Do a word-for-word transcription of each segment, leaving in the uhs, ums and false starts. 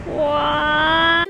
Wow!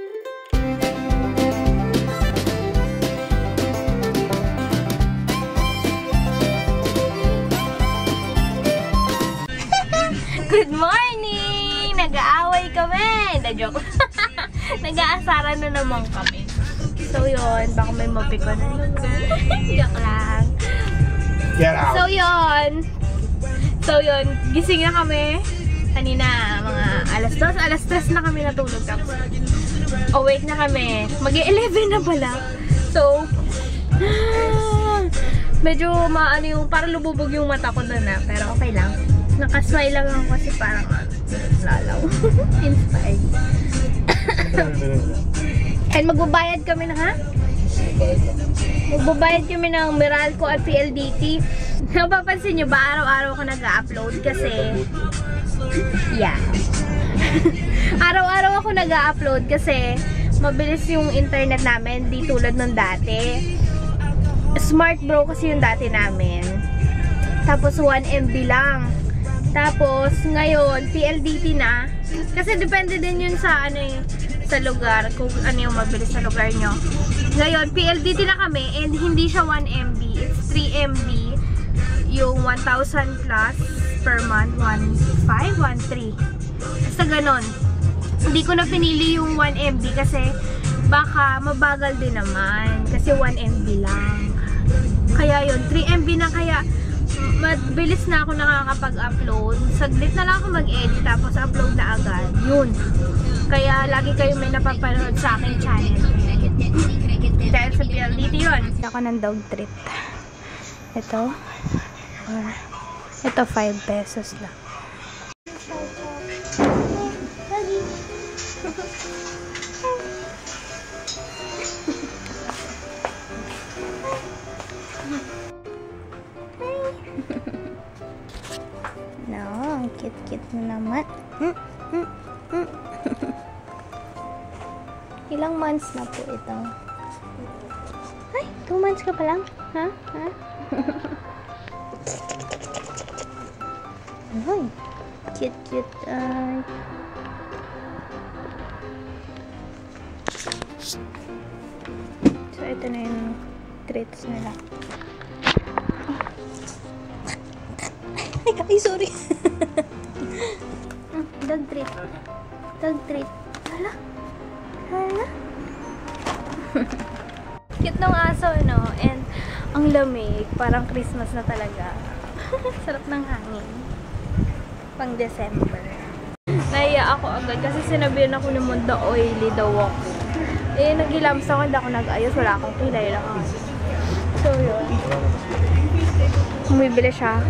Good morning! Nag-aaway kami! Na-joke. Nag-aasaran na naman kami. So yun, baka may mapiko na naman. Joke lang. Get out! So yun. So yun, gising na kami. Kanina, mga alas dos, alas tres na kami natulog. Tapos, awake na kami. Mag-eleven na pala. So, medyo maano yung, parang lububog yung mata ko na na. Pero okay lang. Nakasmile lang ako kasi parang lalaw. Inspired. And magbabayad kami na, ha? Magbabayad kami ng Meralco at P L D T. Napapansin nyo ba, araw-araw ako nag-upload kasi yeah. Araw-araw ako nag-upload kasi mabilis yung internet namin, di tulad ng dati. Smart bro kasi yung dati namin. Tapos one M B lang. Tapos ngayon P L D T na. Kasi depende din yun sa ano yung, sa lugar, kung ano yung mabilis sa lugar nyo. Ngayon P L D T na kami and hindi siya one M B, it's three M B. Yung one thousand plus per month, one five, one three. Basta ganon. Hindi ko na pinili yung one M B kasi baka mabagal din naman. Kasi one M B lang. Kaya yun, three M B na, kaya mabilis na ako nakakapag-upload. Saglit na lang ako mag-edit tapos upload na agad. Yun. Kaya lagi kayo may napapanood sa aking channel. Dahil sa P L D T yun. Ako ng dog treat. Ito. Uh, ito five pesos lang. No, ang cute-cute na naman. Mm, mm, mm. Ilang months na po ito? Ay, two months ka pa lang? Ha? Ha? Ay, cute-cute. Ay. So, ito na yung treats nila. Ay, ay, sorry. Dog treat. Dog treat. Hala. Hala. Cute ng aso, no? And ang lamig. Parang Christmas na talaga. Sarap ng hangin. Pang December. Naiya ako agad kasi sinabihan ako ni Mond na oily daw ako. Eh, nag-ilams ako, hindi ako nag-ayos. Wala akong kilay lang ako. So, yun. Bumibili siya.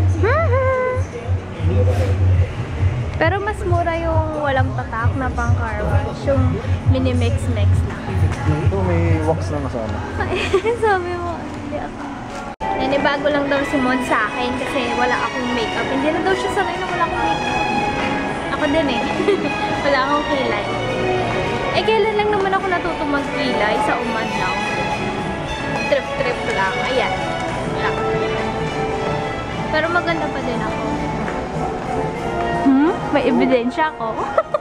Pero mas mura yung walang tatak na pang car wash. Yung mini-mix-mix lang. Ito may wax na kasama. Sabi mo, hindi ako. Nanibago lang daw si Mond sa akin kasi wala akong makeup. Hindi na daw siya sanay na wala akong makeup. Ako din eh. Wala akong kilay. Eh, kailan lang naman ako natuto mag-kilay? Sa uman lang. Trip-trip lang. Ayan. Wala. Pero maganda pa din ako. Hmm? May ebidensya ako.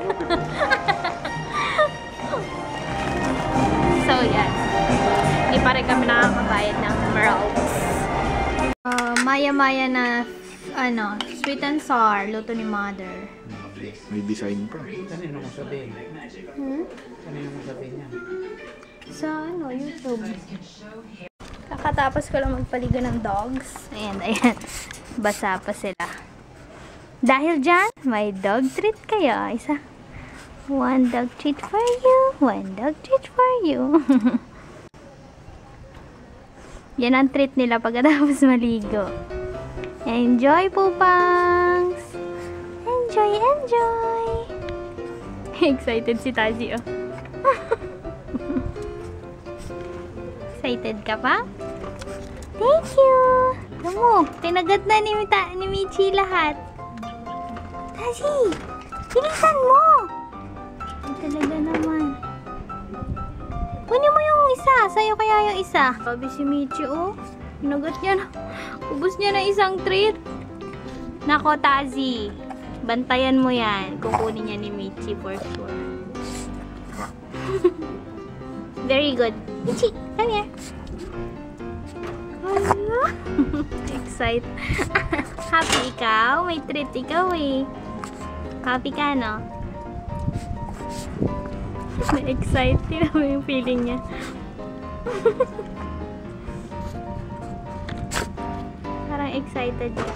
So, yan. Hindi pa rin kami nakakabayad ng Meralcos. Uh, Maya-maya na, ano, sweet and sour, luto ni Mother. May design pa. Kanino mo sabihin? Hmm? Kanino mo sabihin yan? Sa, ano, YouTube. Kakatapos ko lang magpaligo ng dogs. Ayan, ayan. Basa pa sila. Dahil dyan, may dog treat kayo. Isa. One dog treat for you. One dog treat for you. Yan ang treat nila pagkatapos maligo. Enjoy, pupangs! Enjoy, enjoy! Excited si Taji, oh. Excited ka pa? Thank you! Alam mo, kinagat na ni, Mita, ni Michi lahat. Taji! Bilisan mo! Ay, talaga naman. Kunin mo yung isa. Sa'yo kaya yung isa. Sabi si Michi, oh. Kinagat niya na. Ubus niya na isang treat. Nako, Tazi. Bantayan mo yan. Kukunin niya ni Michi for sure. Very good. Michi, come here. Hello. Excited. Happy ikaw? May treat ikaw eh. Happy ka, no? Excited. Tignan mo yung feeling niya. Parang excited siya.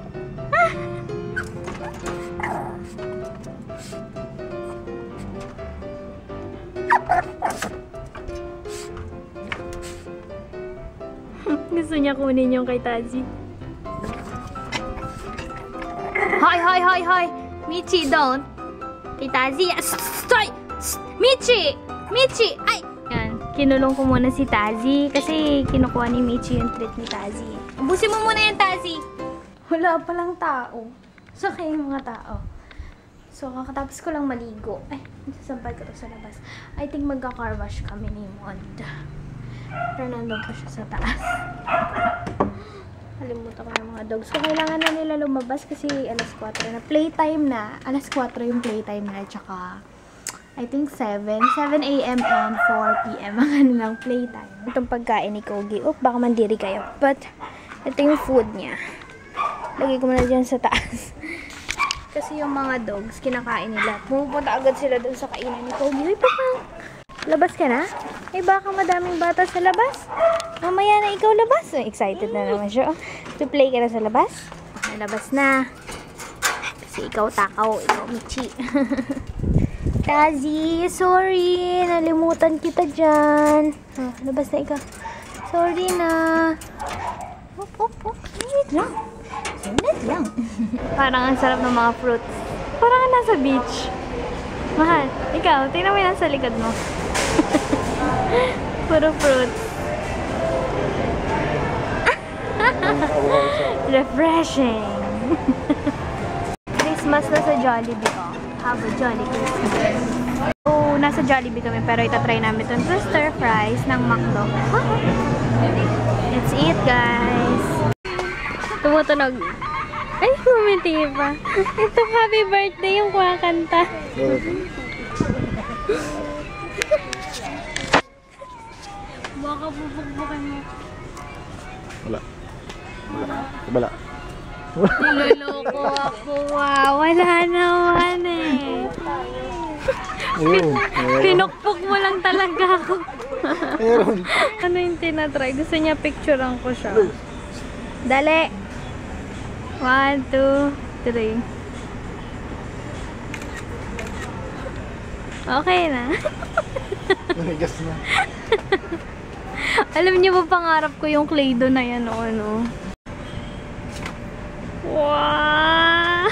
Gusto niya kunin yung kay Tazi. Hoy, hoy, hoy, hoy! Michi, don't! Kay Tazi, stay! Michi! Michi! Ay! Yan, kinulong ko muna si Tazi kasi kinukuha ni Michi yung treat ni Tazi. Ubusin mo muna yung Tazi! Wala palang tao. Saka yung mga tao. So, kakatapos ko lang maligo. Ay, sasampay ko to sa labas. I think magka-car wash kami ni Mond. Pero nandun pa siya sa taas. Kalimutan ko ng mga dogs. So, kailangan na nila lumabas kasi alas kwatro na. Playtime na. Alas kwatro yung playtime na. Tsaka, I think seven. seven A M and four P M ang kanilang playtime. Itong pagkain ni Kogi. Oh, baka mandiri kayo. But, ito yung food niya. Lagay ko muna dyan sa taas. Kasi yung mga dogs, kinakain nila. Pumupunta agad sila dun sa kainan ni Kogi. Uy, papang! Labas ka na? Eh, baka madaming bata sa labas. Mamaya na ikaw labas. So, excited na naman siya. To play ka na sa labas? Labas na. Kasi ikaw takaw. Ikaw Michi. Tazi, sorry. Nalimutan kita dyan. Oh, labas na ikaw. Sorry na. Op, op, op. Minute lang. Minute lang. Parang ang sarap ng mga fruits. Parang ka nasa beach. Mahal. Ikaw, tingnan mo yung nasa likod mo. Puro fruits. Refreshing. Christmas na sa Jollibee ko. Have a jolly Christmas. So, nasa Jollibee kami pero itatry namin itong stir fries ng McDo. Let's eat, guys. Tumutunog. Ay, kumiti pa. Ito, happy birthday yung kumakanta. Baka bubukbukin mo. Wala. Wala. Wala. Niloloko ako. Wow, wala naman eh. Ayun. Pinukpok mo lang talaga ako. Ayun. Ano yung tinatry? Gusto niya picturean ko siya. Dali. One, two, three. Okay na. Nanigas na. Alam niyo ba pangarap ko yung clay doh na yan o ano? Wow!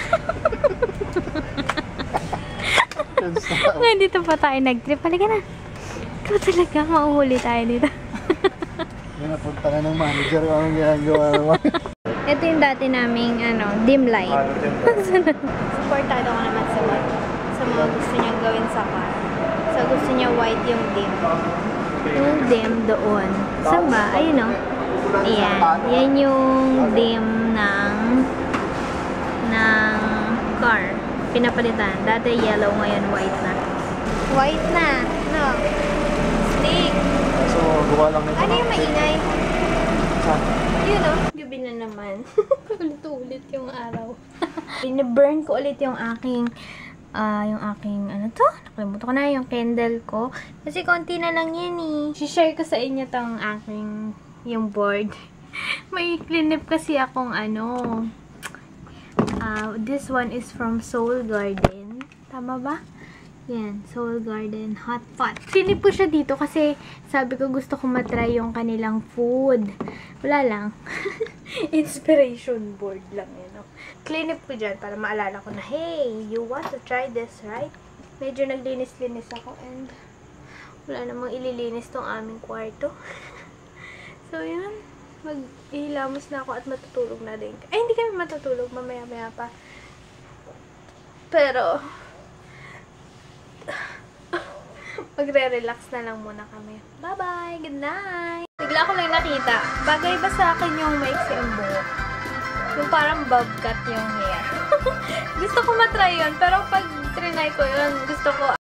Ngayon dito pa tayo nag-trip. Halika na. Ikaw talaga, mauhuli tayo dito. May napunta ka ng manager. Anong ginagawa naman? Ito yung dati naming ano, dim light. Supportado ko naman sa mga, sa mga gusto niyang gawin sa car. So gusto niya white yung dim. Yung dim doon. Saan ba? Ayun o. Ayan. Yan yung dim ng ng car. Pinapalitan. Dati yellow, ngayon white na. White na. No. Stick. So, gawa lang nito. Ano yung maingay? Saan? Yun o. Gabi na naman. Ulit-ulit yung araw. Bine-burn ko ulit yung aking Ah, uh, yung aking, ano to? Nakalimutan ko na yung candle ko. Kasi konti na lang yan eh. I-share ko sa inyo tong aking, yung board. May cleanup kasi akong ano. Uh, this one is from Soul Garden. Tama ba? Yan, Soul Garden Hot Pot. Cleanup ko siya dito kasi sabi ko gusto ko matry yung kanilang food. Wala lang. Inspiration board lang yun. No? Cleanup ko dyan para maalala ko na, hey, you want to try this, right? Medyo naglinis-linis ako and wala namang ililinis tong aming kwarto. So, yun. Mag-ihilamos na ako at matutulog na din. Ay, hindi kami matutulog. Mamaya-maya pa. Pero, magre-relax na lang muna kami. Bye-bye! Good night! Bigla ko lang nakita. Bagay ba sa akin yung maiksi ang buhok? Yung parang bob cut yung hair. Gusto ko matry yun. Pero pag trinay ko yun, gusto ko